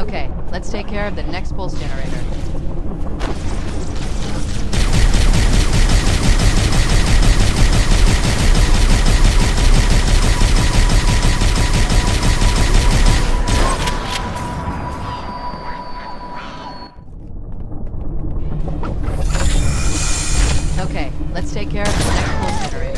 Okay, let's take care of the next pulse generator. Okay, let's take care of the next pulse generator.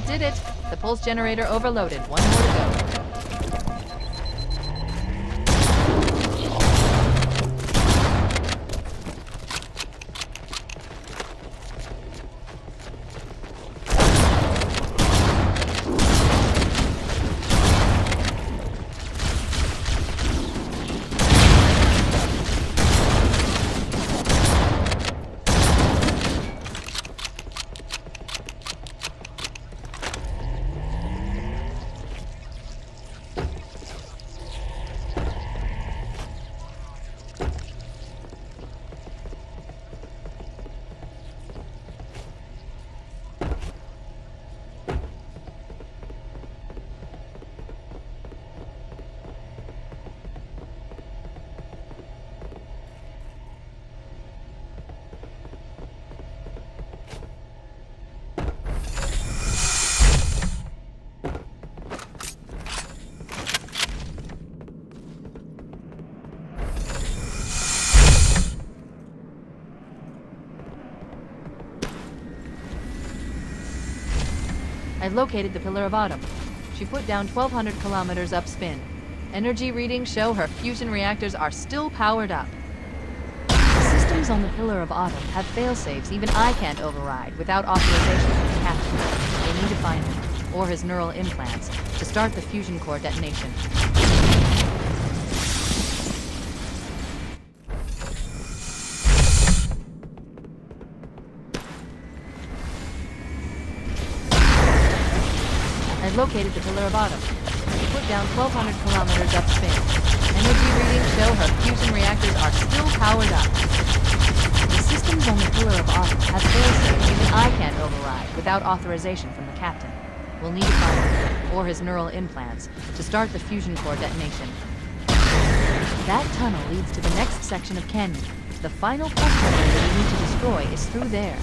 did it. The pulse generator overloaded. One more to go. I've located the Pillar of Autumn. She put down 1,200 kilometers upspin. Energy readings show her fusion reactors are still powered up. The systems on the Pillar of Autumn have failsafes even I can't override without authorization from the captain. They need to find him, or his neural implants, to start the fusion core detonation. I've located the Pillar of Autumn. She put down 1,200 kilometers upspin. Energy readings show her fusion reactors are still powered up. The systems on the Pillar of Autumn have failsafes even I can't override without authorization from the captain. We'll need to find him, or his neural implants, to start the fusion core detonation. That tunnel leads to the next section of canyon. The final pulse generator that we need to destroy is through there.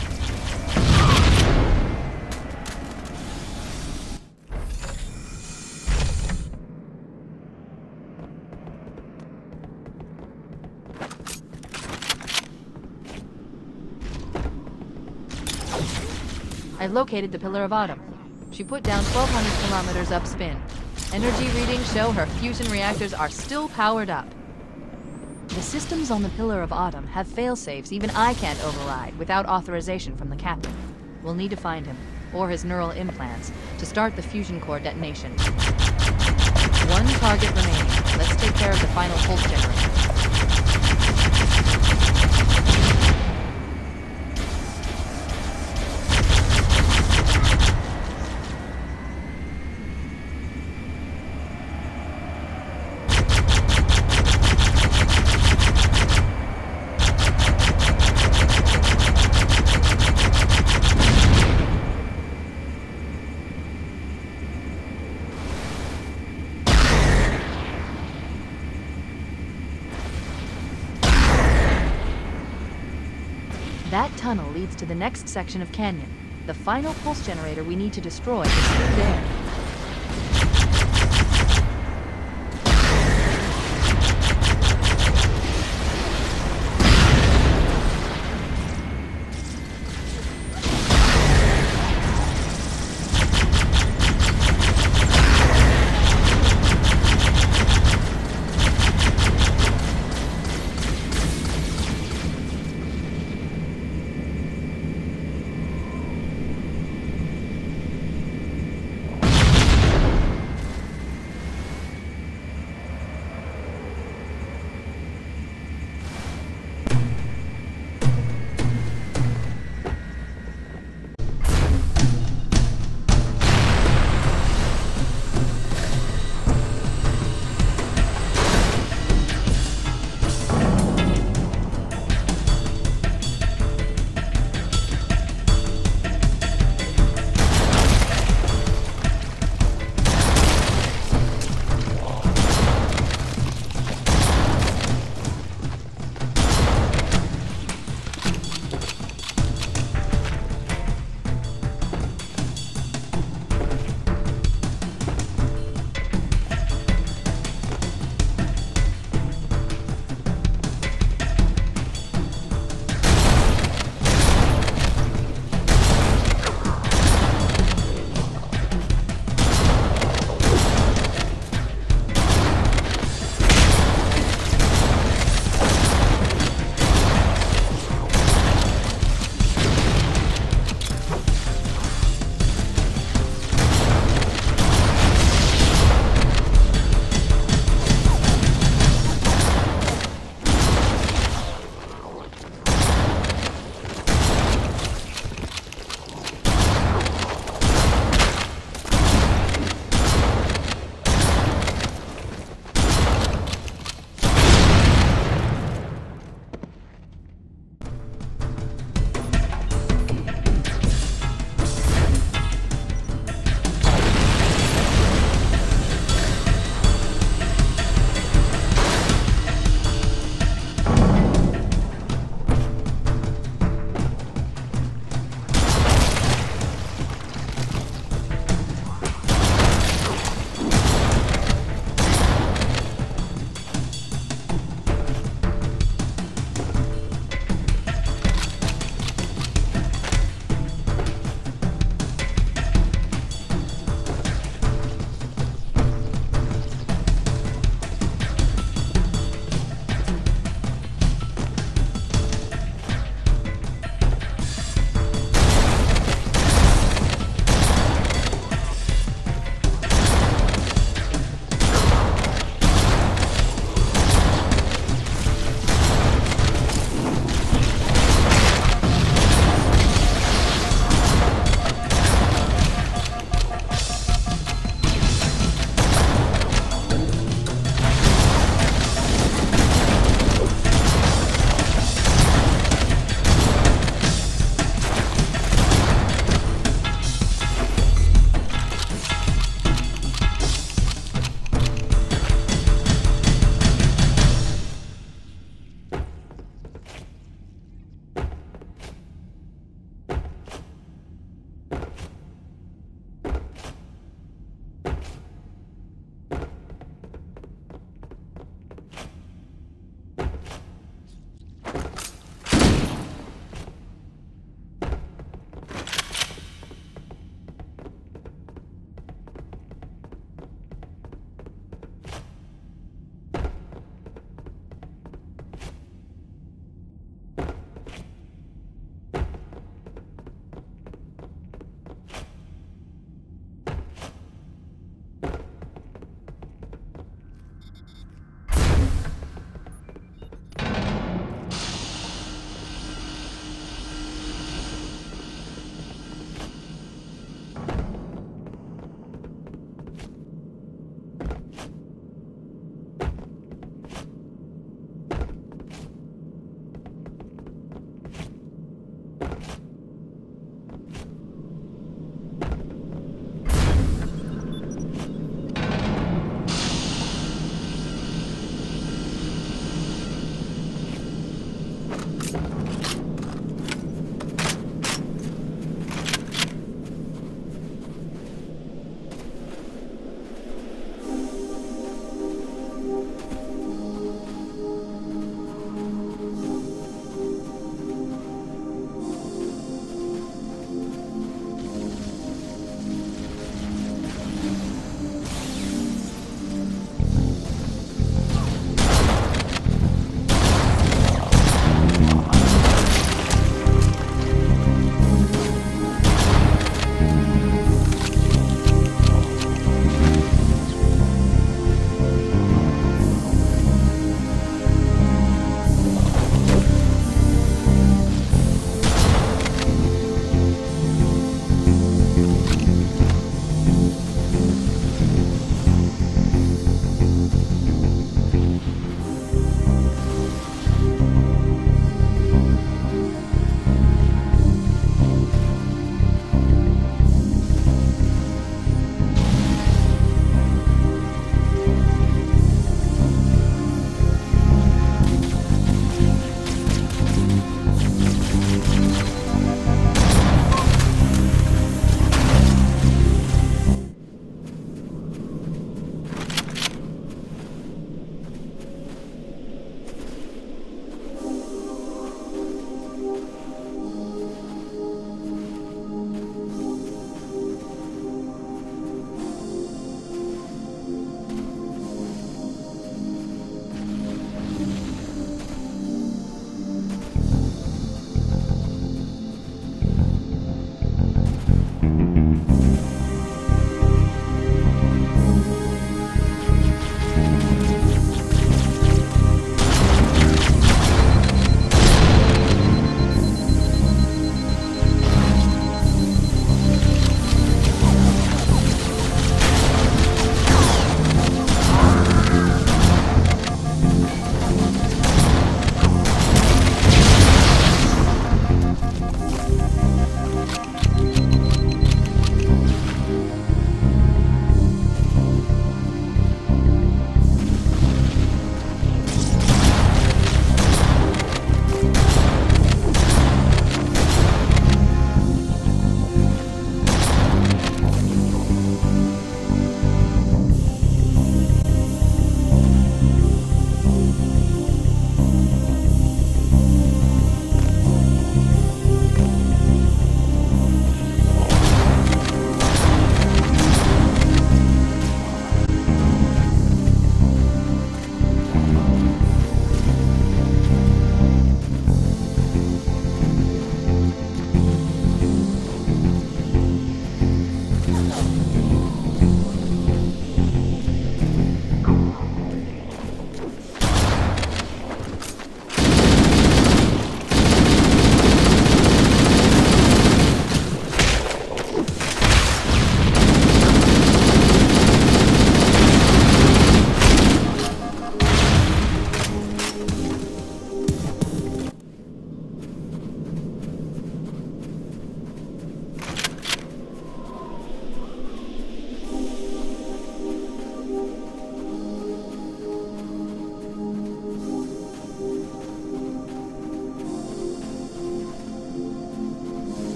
I've located the Pillar of Autumn. She put down 1,200 kilometers upspin. Energy readings show her fusion reactors are still powered up. The systems on the Pillar of Autumn have failsafes even I can't override without authorization from the captain. We'll need to find him, or his neural implants, to start the fusion core detonation. One target remaining. Let's take care of the final pulse generator. That tunnel leads to the next section of canyon. The final pulse generator we need to destroy is through there.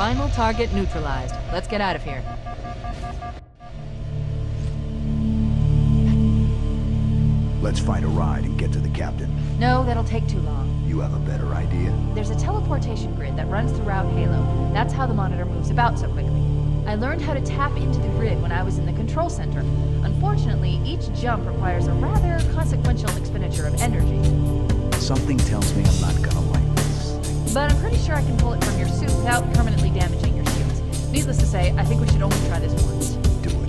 Final target neutralized. Let's get out of here. Let's find a ride and get to the captain. No, that'll take too long. You have a better idea? There's a teleportation grid that runs throughout Halo. That's how the monitor moves about so quickly. I learned how to tap into the grid when I was in the control center. Unfortunately, each jump requires a rather consequential expenditure of energy. Something tells me I'm not gonna like this. But I'm pretty sure I can pull it from your suit without permanently damaging your shields. Needless to say, I think we should only try this once. Do it.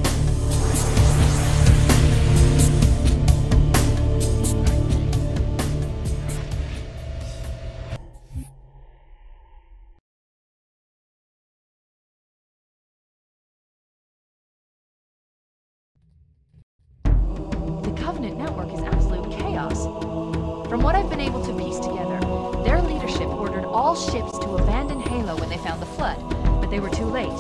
The Covenant network is absolute chaos. From what I've been able to piece together, their leadership ordered all ships to abandon Halo when they found the Flood, but they were too late.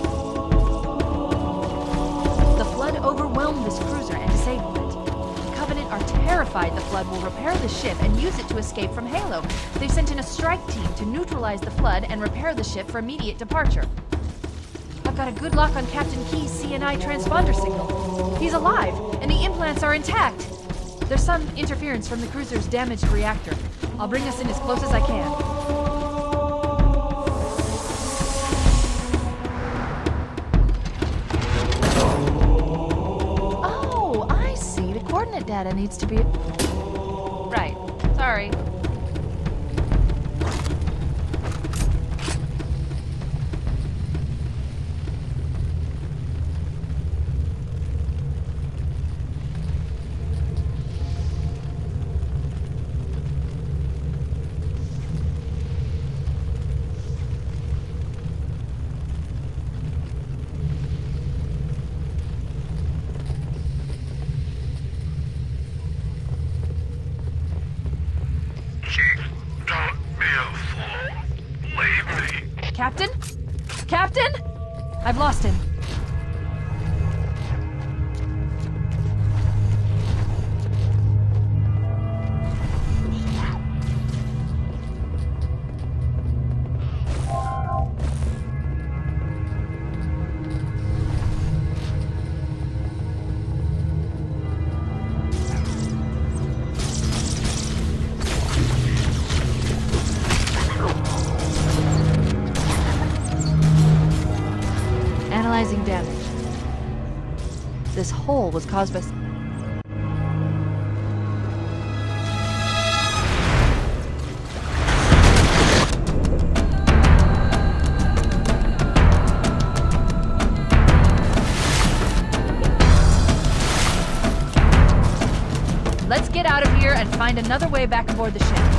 The Flood overwhelmed this cruiser and disabled it. The Covenant are terrified the Flood will repair the ship and use it to escape from Halo. They've sent in a strike team to neutralize the Flood and repair the ship for immediate departure. I've got a good lock on Captain Key's CNI transponder signal. He's alive, and the implants are intact. There's some interference from the cruiser's damaged reactor. I'll bring us in as close as I can. Oh, I see. The coordinate data needs to be... Right. Sorry. Captain? Captain? I've lost him. Analyzing damage. This hole was caused by... Let's get out of here and find another way back aboard the ship.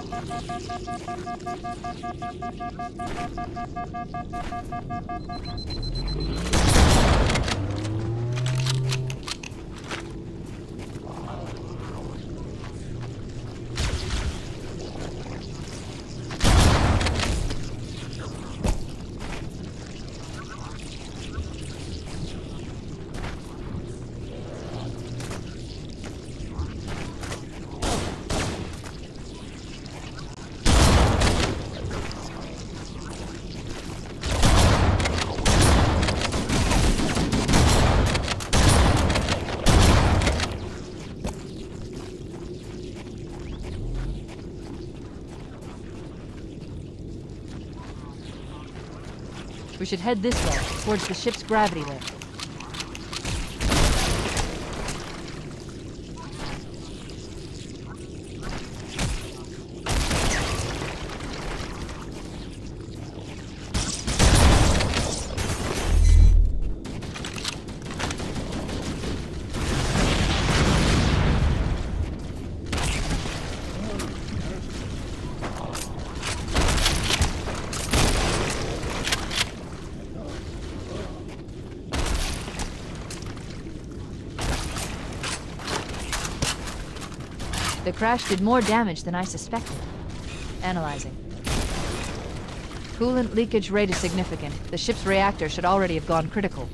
We should head this way, towards the ship's gravity lift. The crash did more damage than I suspected. Analyzing. Coolant leakage rate is significant. The ship's reactor should already have gone critical.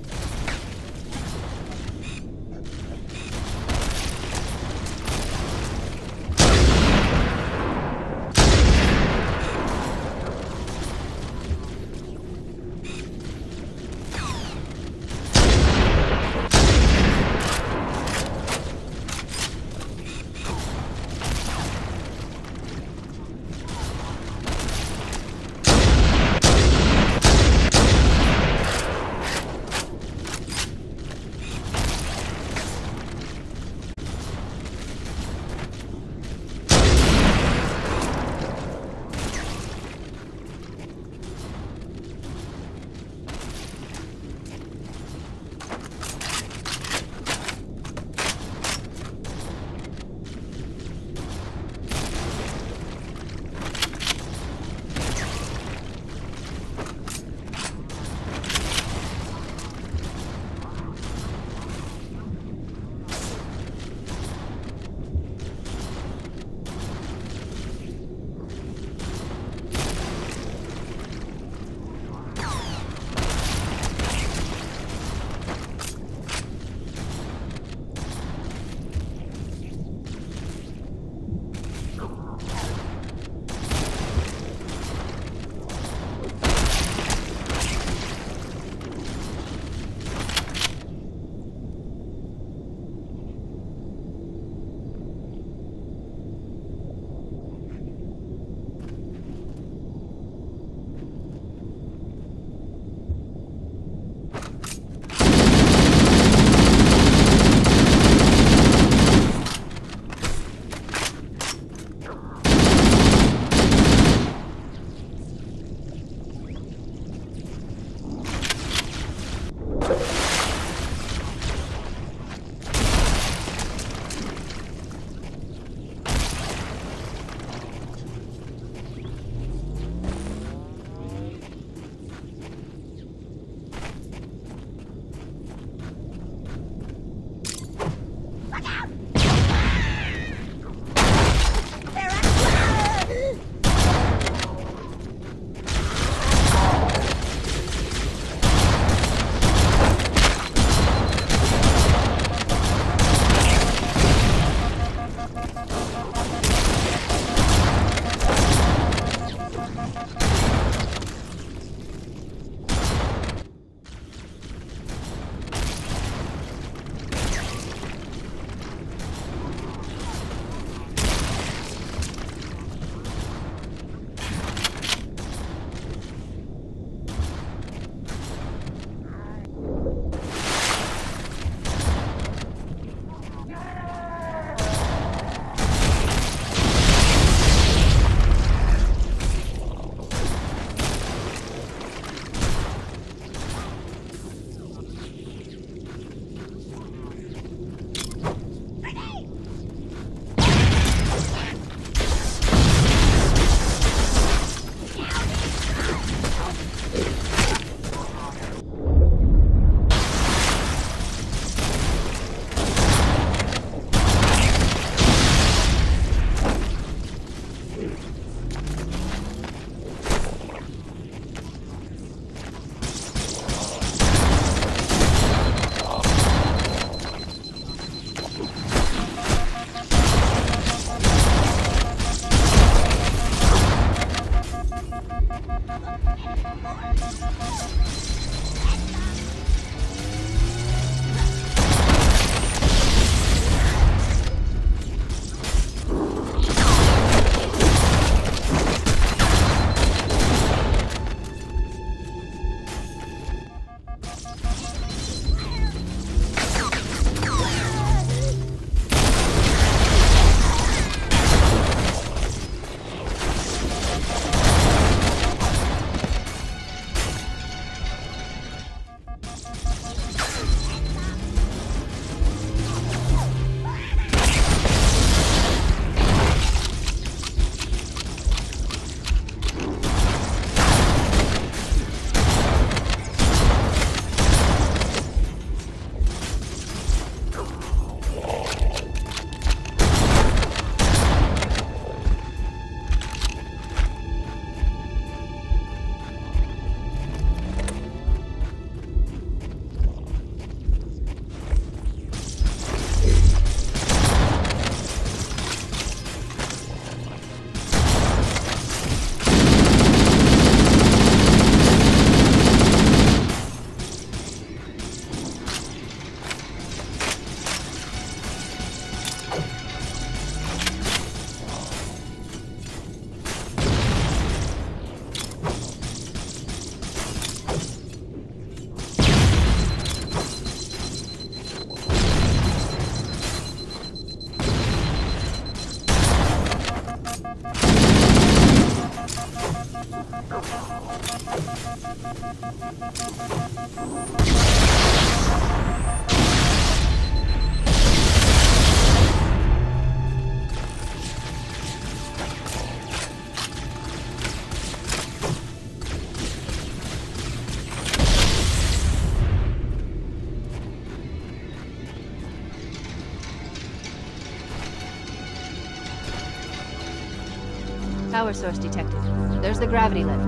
Power source detected. There's the gravity lift.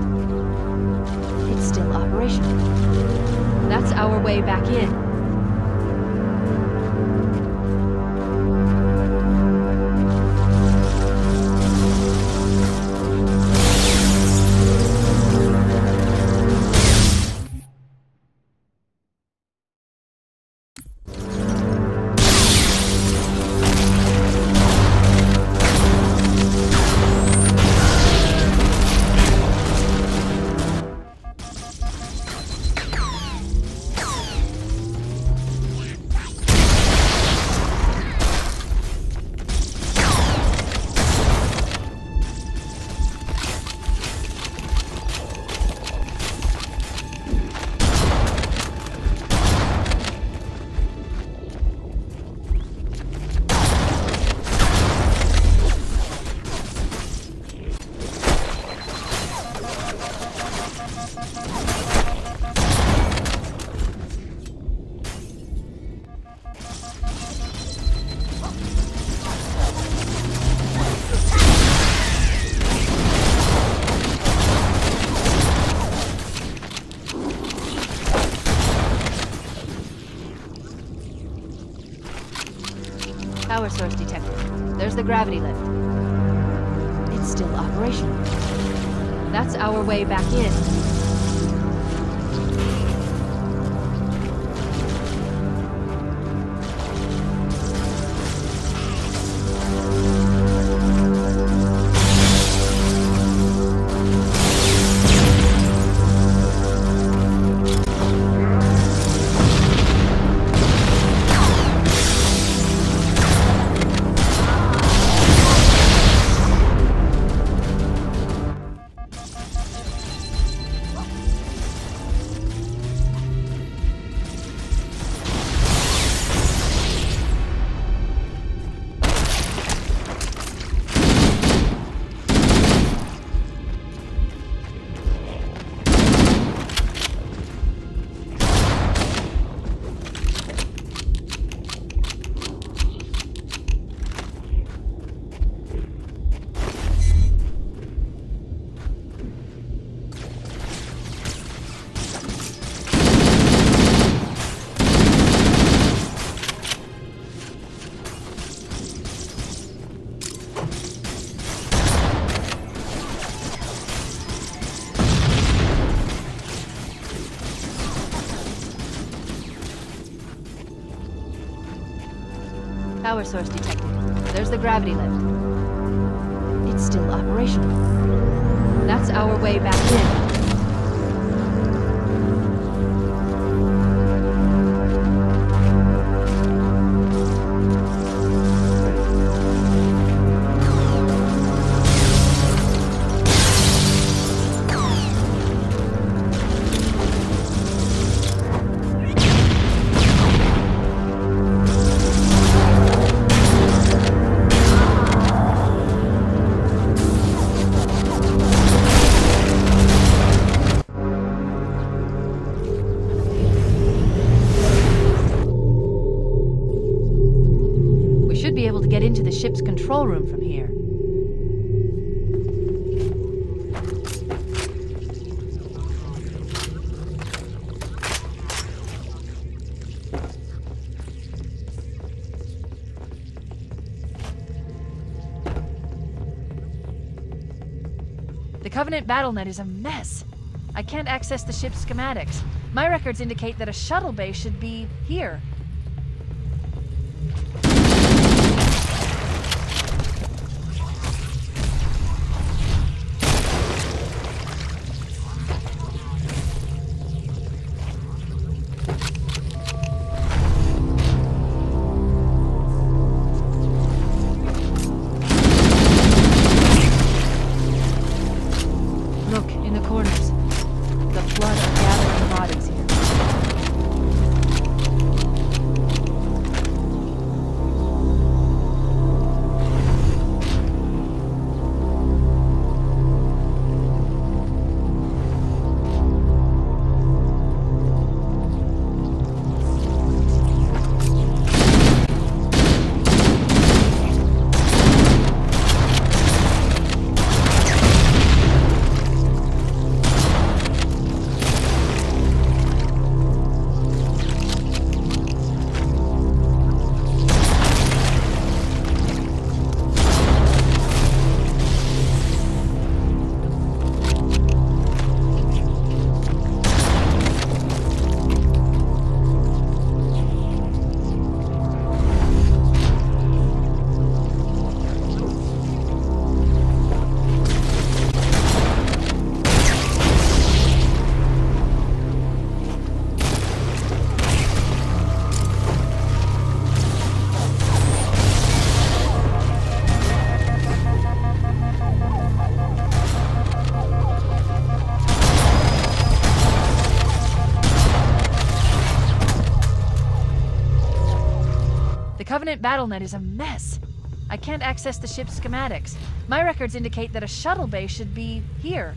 It's still operational. That's our way back in. Power source detected. There's the gravity lift. It's still operational. That's our way back in. power source detected. There's the gravity lift. It's still operational. That's our way back in. Get into the ship's control room from here. The Covenant BattleNet is a mess. I can't access the ship's schematics. My records indicate that a shuttle bay should be here. Covenant BattleNet is a mess. I can't access the ship's schematics. My records indicate that a shuttle bay should be here.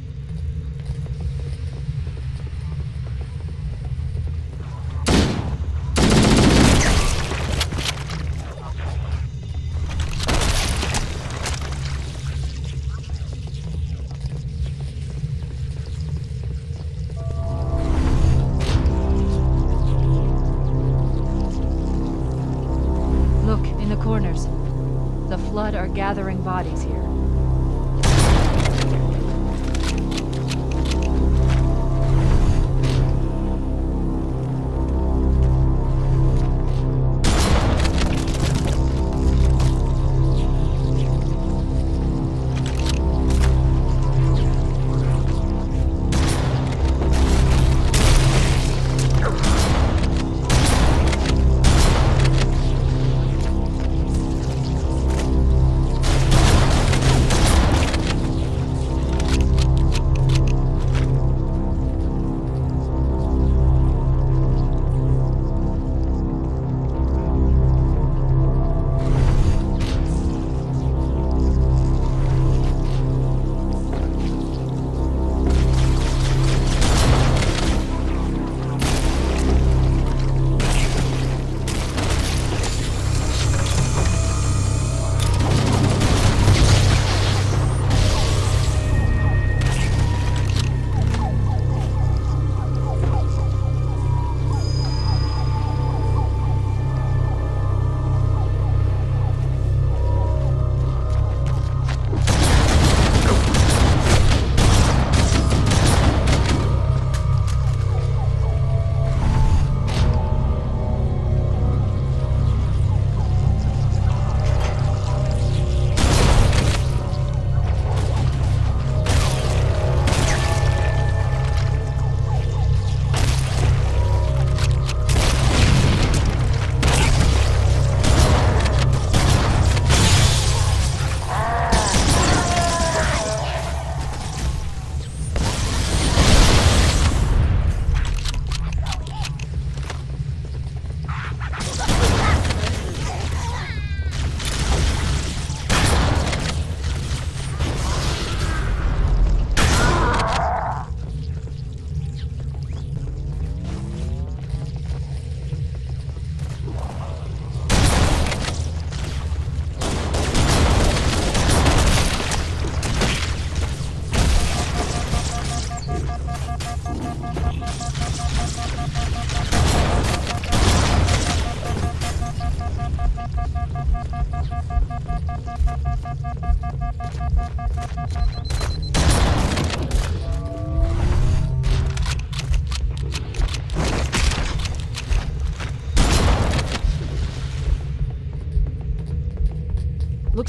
Corners. The Flood are gathering bodies here.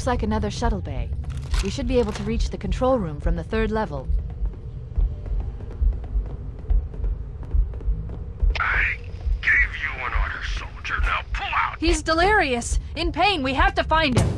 Looks like another shuttle bay. We should be able to reach the control room from the 3rd level. I gave you an order, soldier. Now pull out! He's delirious! In pain! We have to find him!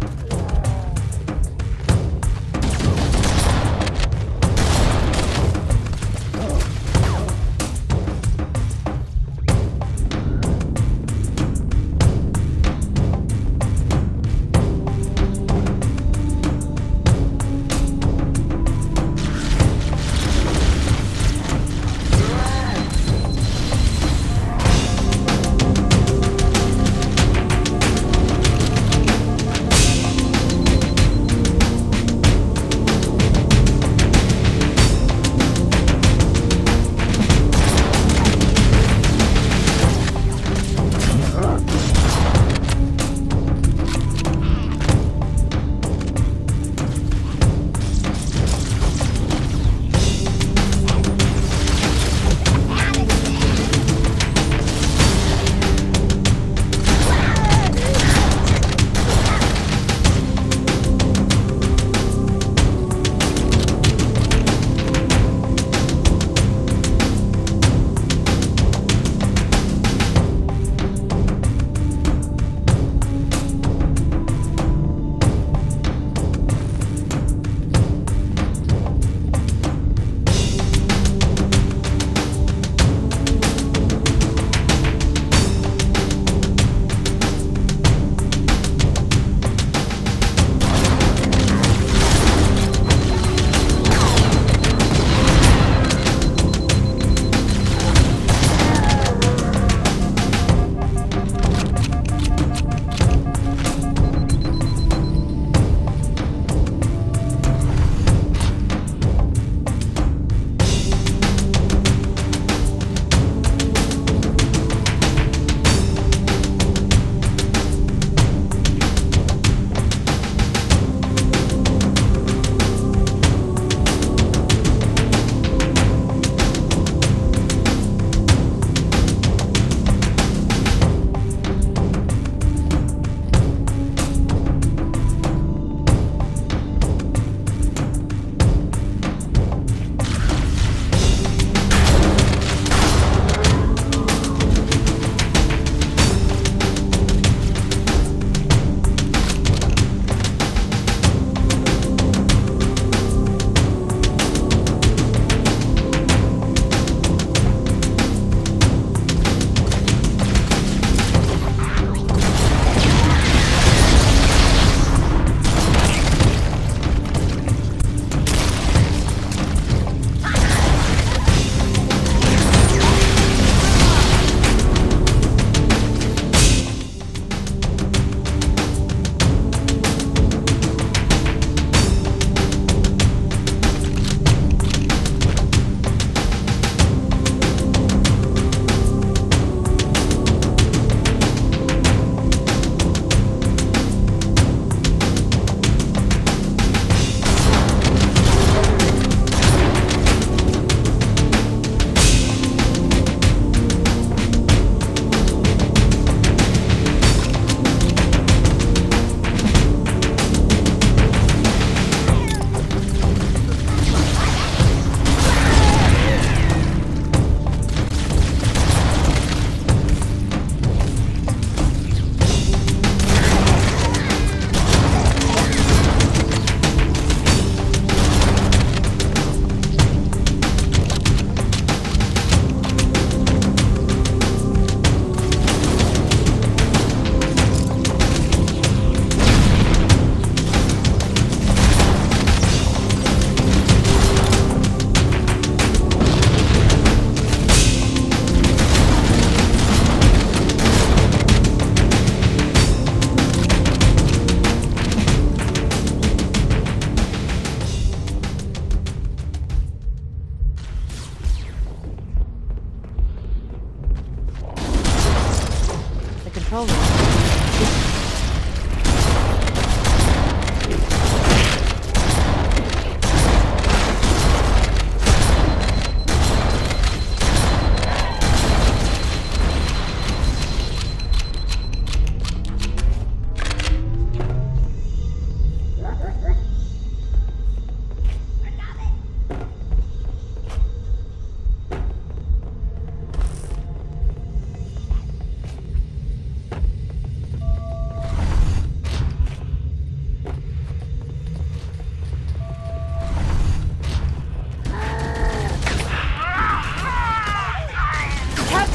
control room.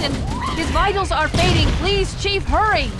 Captain! His vitals are fading. Please, Chief, hurry!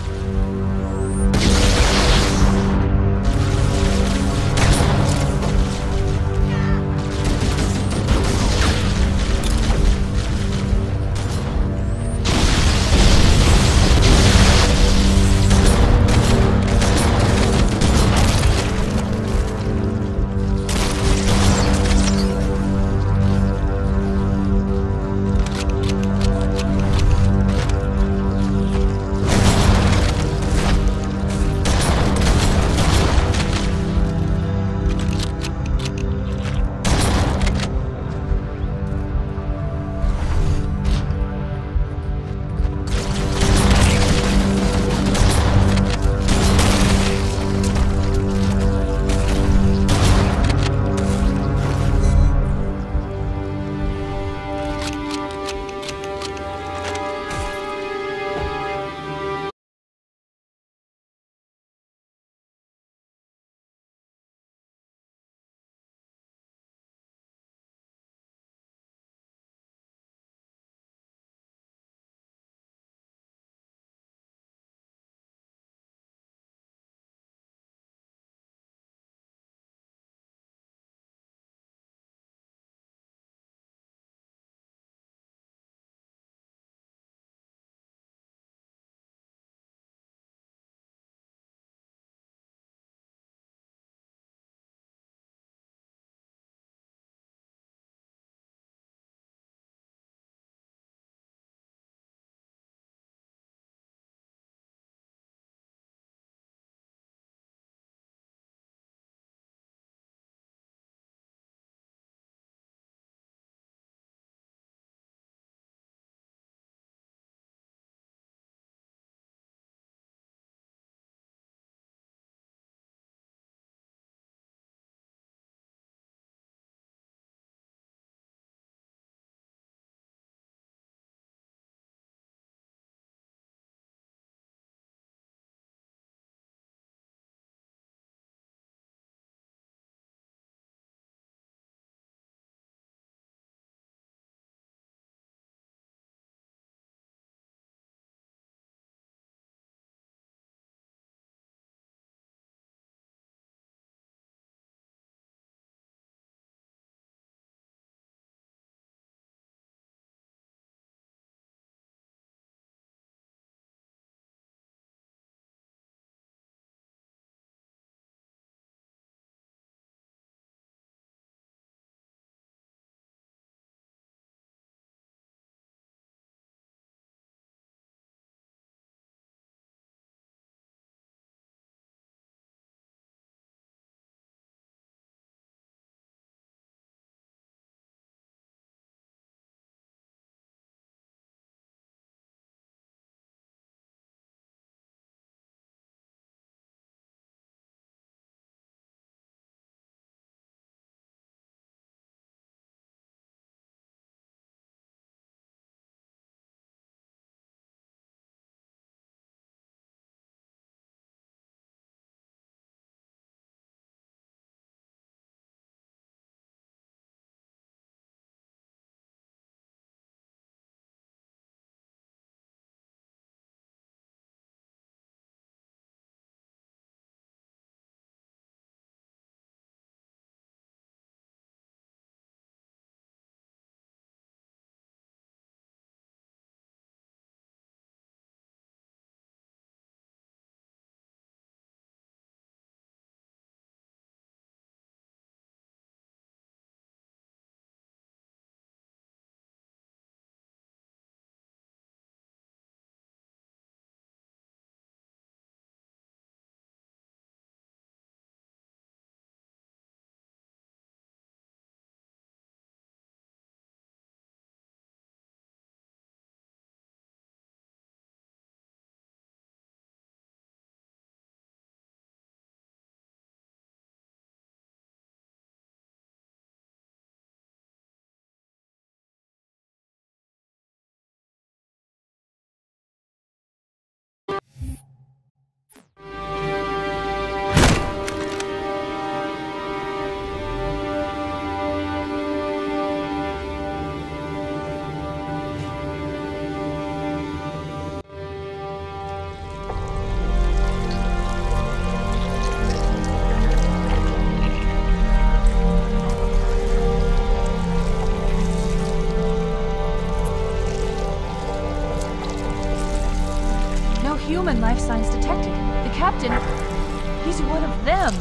life signs detected. The captain, he's one of them.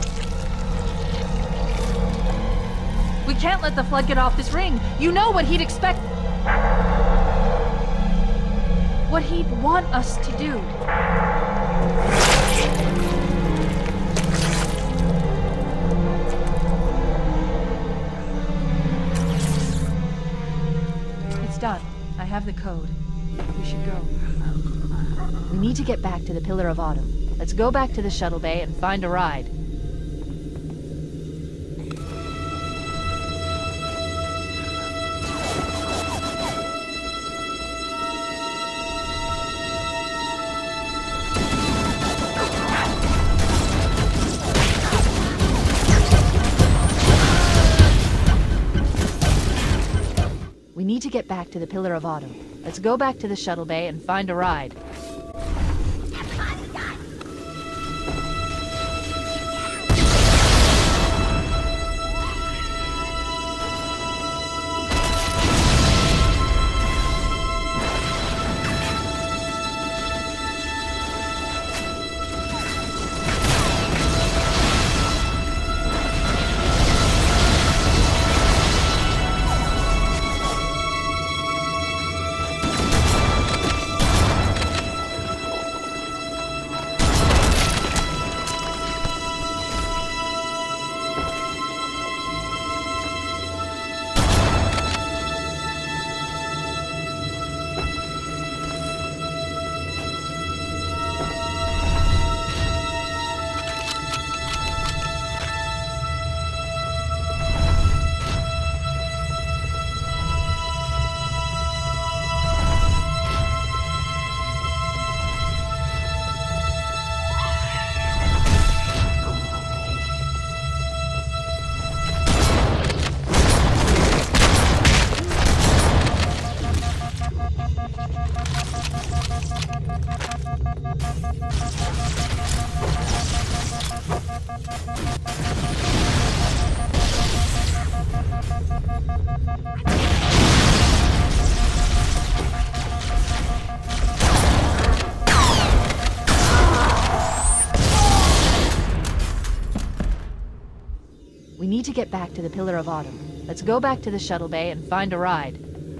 We can't let the flood get off this ring. You know what he'd expect. What he'd want us to do. It's done. I have the code. We should go. We need to get back to the Pillar of Autumn. Let's go back to the shuttle bay and find a ride. We need to get back to the Pillar of Autumn. Let's go back to the shuttle bay and find a ride. We need to get back to the Pillar of Autumn. Let's go back to the shuttle bay and find a ride.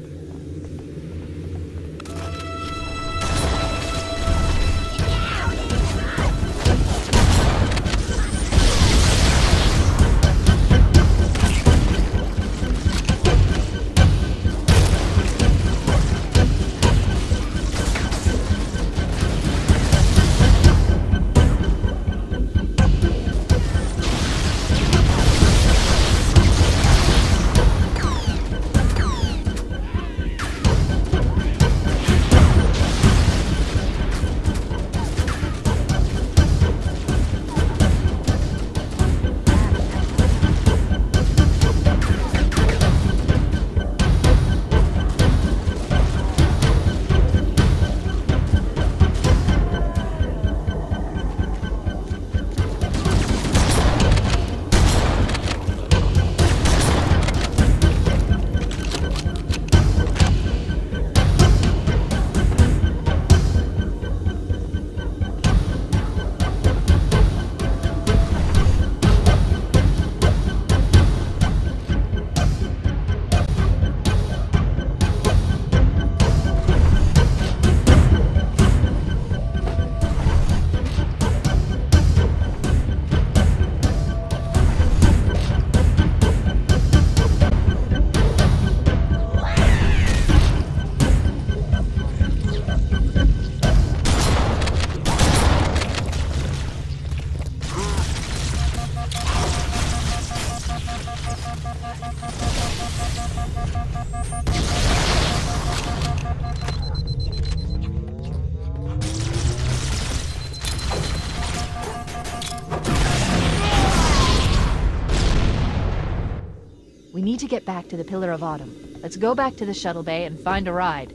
We need to get back to the Pillar of Autumn. Let's go back to the shuttle bay and find a ride.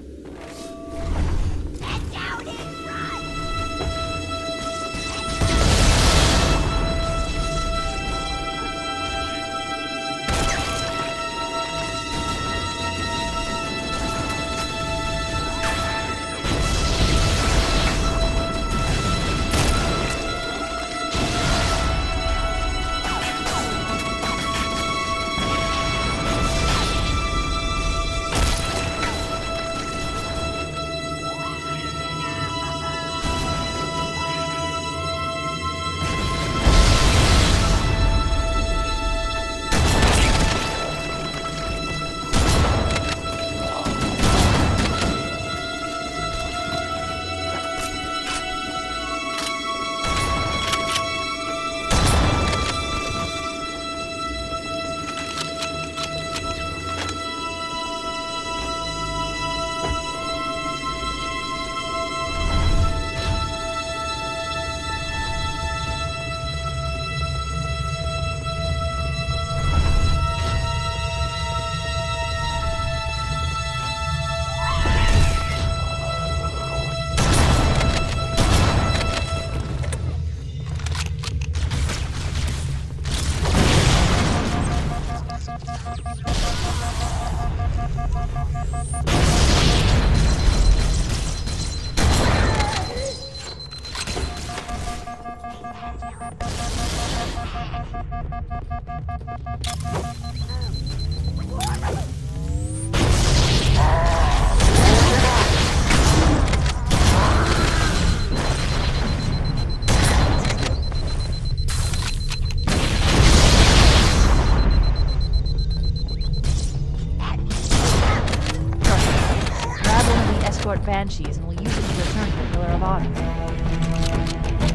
escort Banshees and will use it to return to the Pillar of Autumn.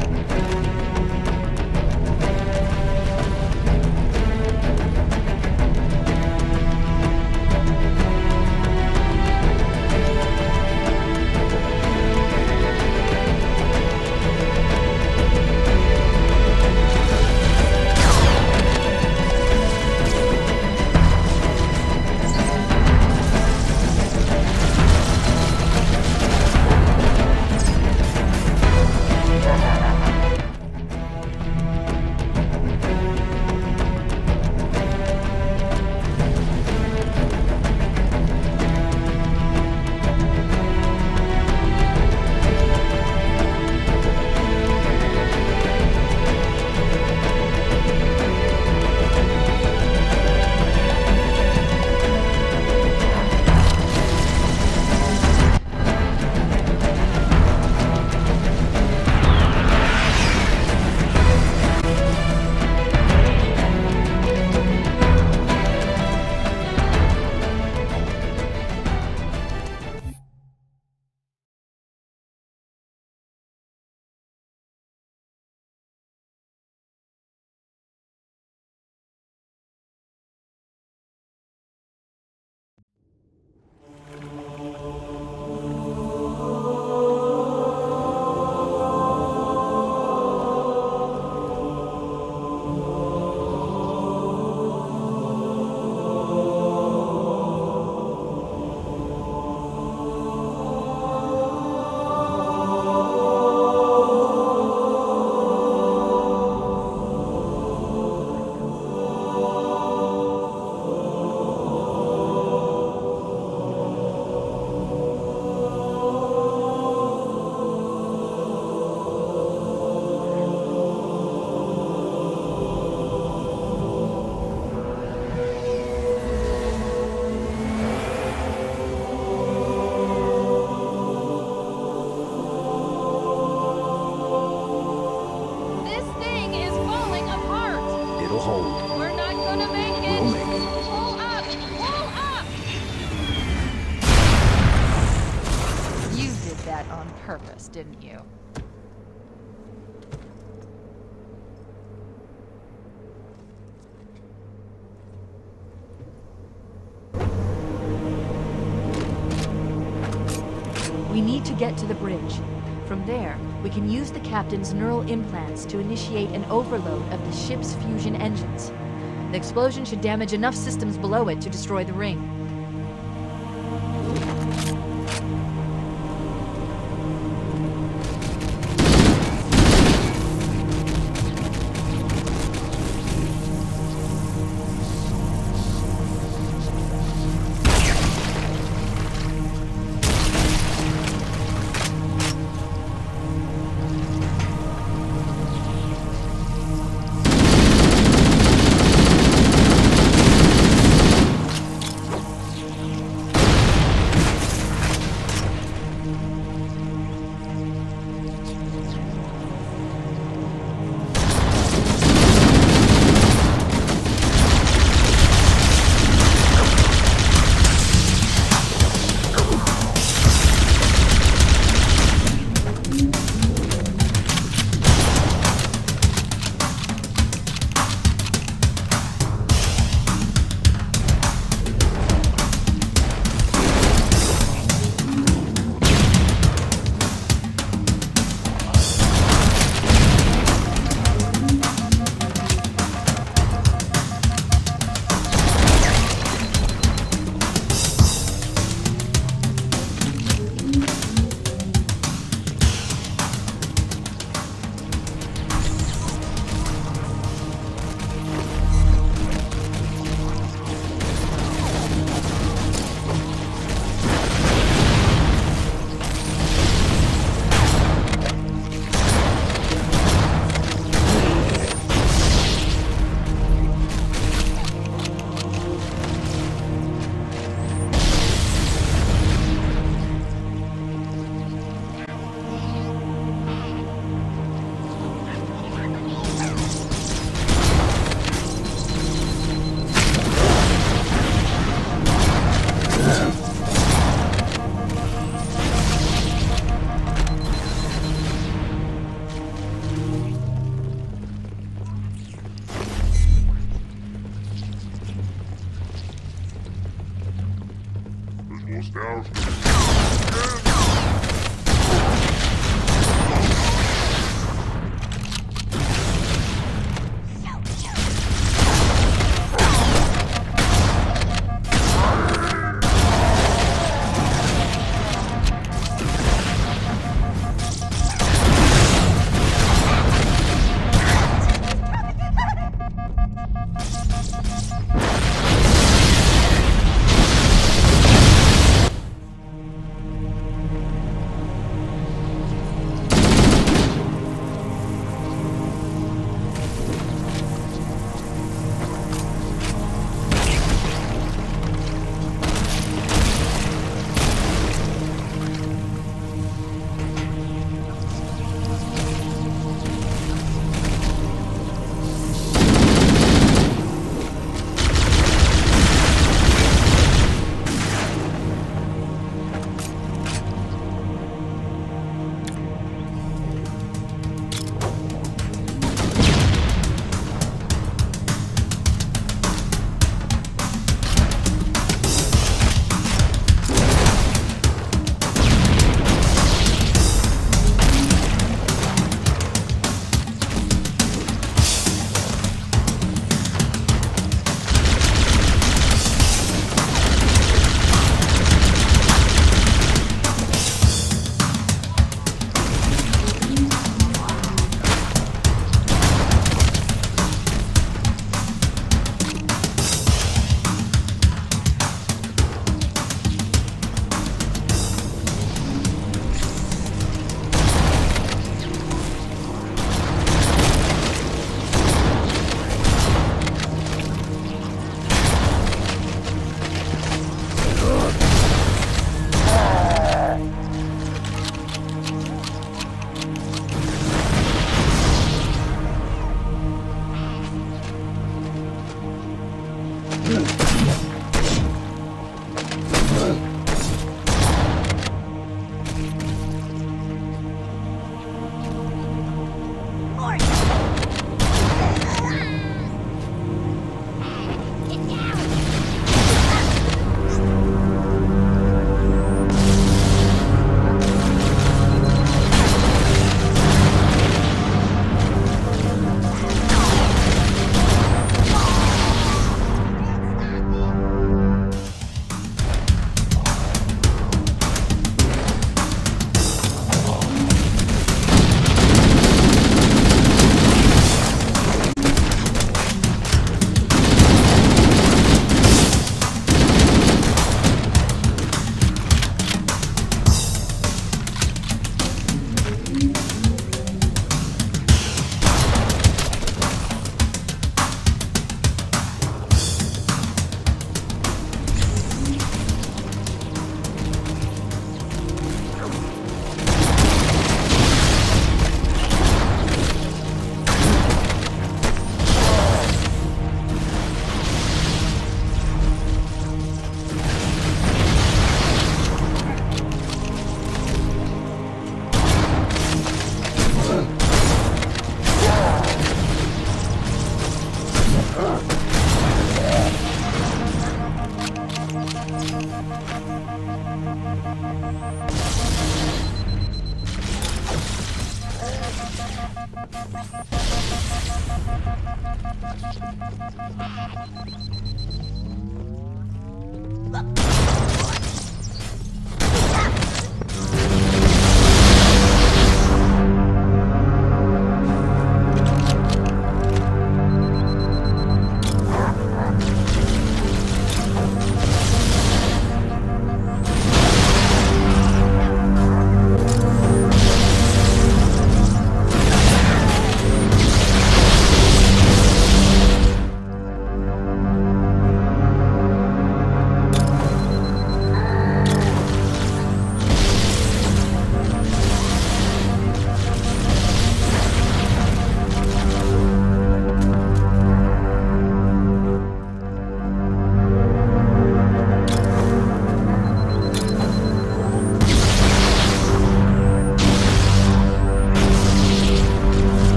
Purpose, didn't you? We need to get to the bridge. From there, we can use the captain's neural implants to initiate an overload of the ship's fusion engines. The explosion should damage enough systems below it to destroy the ring.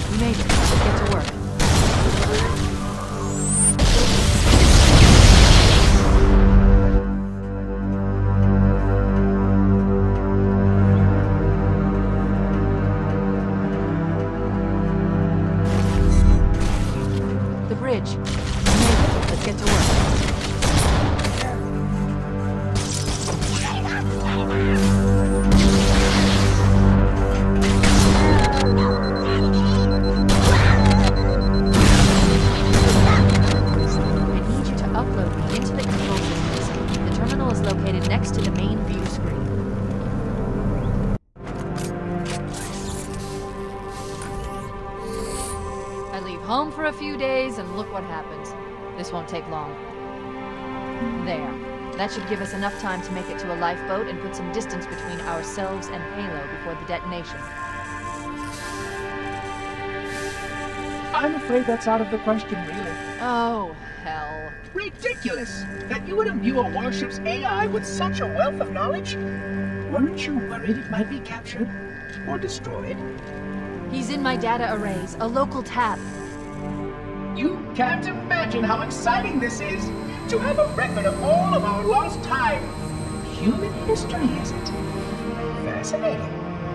We made it. Let's get to work. The bridge. We made it. Let's get to work. I need you to upload me into the control systems. The terminal is located next to the main view screen. I leave home for a few days and look what happens. This won't take long. There. That should give us enough time to make it to a lifeboat and put some distance between ourselves and Halo before the detonation. I'm afraid that's out of the question, really. Oh, hell. Ridiculous! That you would imbue a warship's AI with such a wealth of knowledge? Weren't you worried it might be captured? Or destroyed? He's in my data arrays, a local tab. You can't imagine how exciting this is! To have a record of all of our lost time! Human history, isn't it? Fascinating.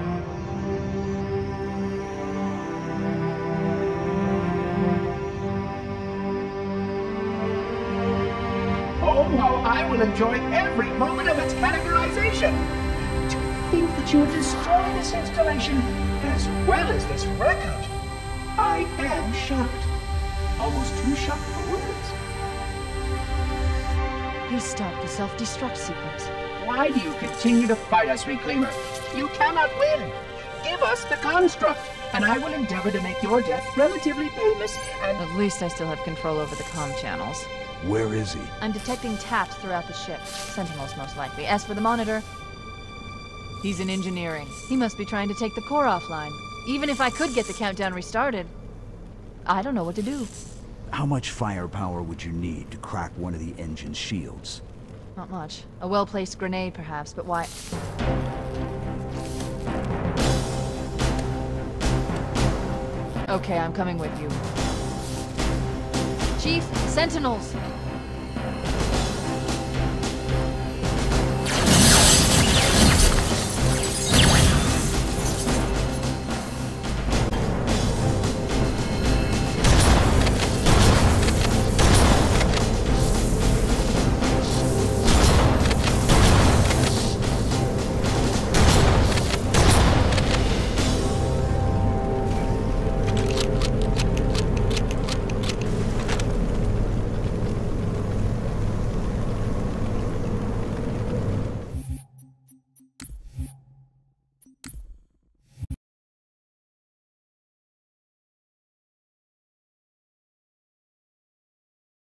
Oh, how I will enjoy every moment of its categorization! To think that you have destroyed this installation as well as this record! I am shocked. Almost too shocked for words. He stopped the self-destruct sequence. Why do you continue to fight us, Reclaimer? You cannot win! Give us the construct, and I will endeavor to make your death relatively painless and... At least I still have control over the comm channels. Where is he? I'm detecting taps throughout the ship. Sentinels, most likely. As for the monitor, he's in engineering. He must be trying to take the core offline. Even if I could get the countdown restarted, I don't know what to do. How much firepower would you need to crack one of the engine's shields? Not much. A well-placed grenade, perhaps, but why? Okay, I'm coming with you. Chief, Sentinels!